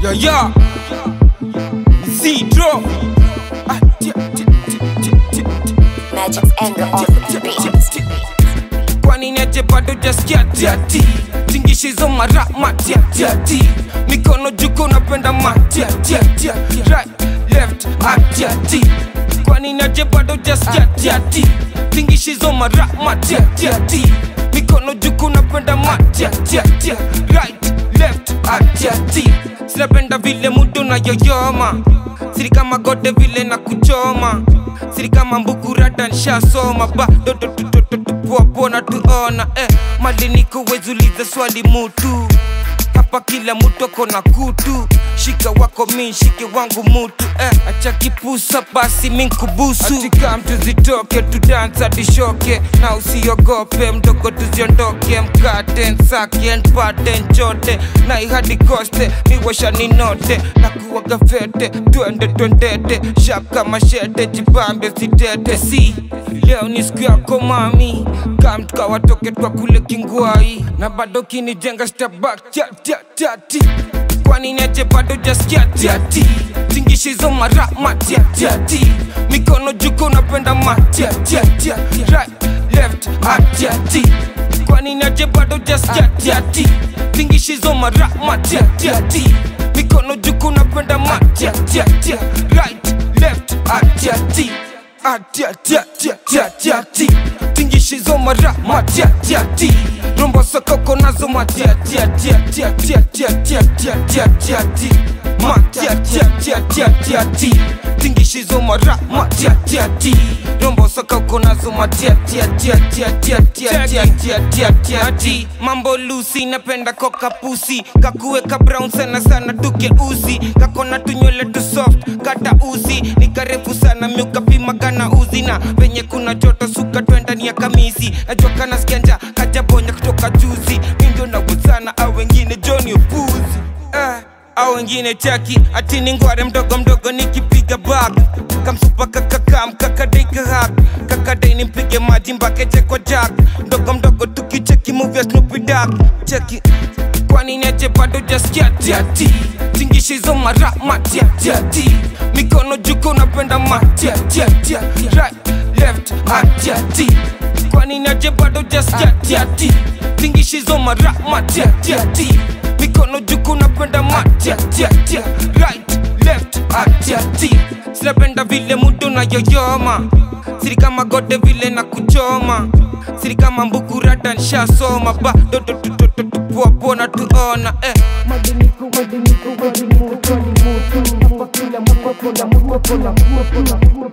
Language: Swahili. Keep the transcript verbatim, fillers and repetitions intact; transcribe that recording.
Yeah, yeah. Zero. Magic's anger on the beat. Kwani neje bado jaskia tiati. Tingishizo mara matia tiati. Mikono juko napenda matia tiati. Right, left, atiati. Kwani neje bado jaskia tiati. Tingishizo mara matia tiati. Mikono juko napenda matia tiati. Right, left, atiati. Sinapenda vile mudo na yoyoma. Siri kama gode vile na kuchoma. Siri kama mbuku rada nshasoma. Ba do do do do do do poa poa na tuona. Eh, mali niko wezuliza swali mutu. Hapa kila mutu ako na kutu. Shika wako mi, shike wangu mutu. Eh, acha kipusa basi minkubusu. Atika mtu zitoke, tu dance hadi shoke. Na usiogope, mdogo tuziondoke. Mkate, nsake, npate, nchote. Na ihadi koste, miwasha ninote. Na kuwaga fete, tuende tuendete. Sharp kama shete, jibambe sitete. Si, leo ni siku yako mami. Kam tukawatoke twa kule Kingwai. Na bado kinijenga step back, tia tia tia ti. Kwani neje bado jaskia tiati. Tingishizo mara matia tiati. Mikono juko napenda matia tiati. Right, left, atiati. Kwani neje bado jaskia tiati. Tingishizo mara matia tiati. Mikono juko napenda matia tiati. Right, left, atiati. Atiati, atiati, atiati. Tingishizo mara matia tiati. Rombo sokoko nazo matia tia tia tia tia tia tia tia tia tia tia matia tia tia tia tia tia. Tingishizo mara matia tia tia. Rombo sokoko nazo matia tia tia tia tia tia tia tia tia tia tia. Mambo Lucy napenda koka pussy. Kakuweka brown sana sana tuke uzi. Kakona tunywele tu soft kata uzi. Nikarefu sana miuka pima kana uzi. Na venye kuna joto suka twenda ni ya kamisi. Najua kana skenja kajabonya kutoka juzi. Mindio na wuzana au wengine Johnny upuzi. Eh, au wengine chaki. Ati ningware mdogo mdogo nikipiga bag. Kamsupa kakakam kakadei kahak. Kakadei nimpige maji mbakeje kwa jack. Mdogo mdogo tukicheki movie ya Snoopy Dogg. Cheki, kwani neje bado jaskia tiati. Tingishizo mara matia tiati. Mikono juko napenda matia tiati. Right, left, atiati. Kwani neje bado jaskia tiati. Tingishizo mara matia tiati. Mikono juko napenda matia tiati. Right, left, atiati. Sinapenda vile mudo na yoyoma. Siri kama gode vile na kuchoma. Siri kama mbuku rada nshasoma. Ba do do do do do do poa poa na tuona. Eh, madiniku madiniku madiniku madiniku. Hapa kila mtu kuna mtu kuna mtu kuna mtu.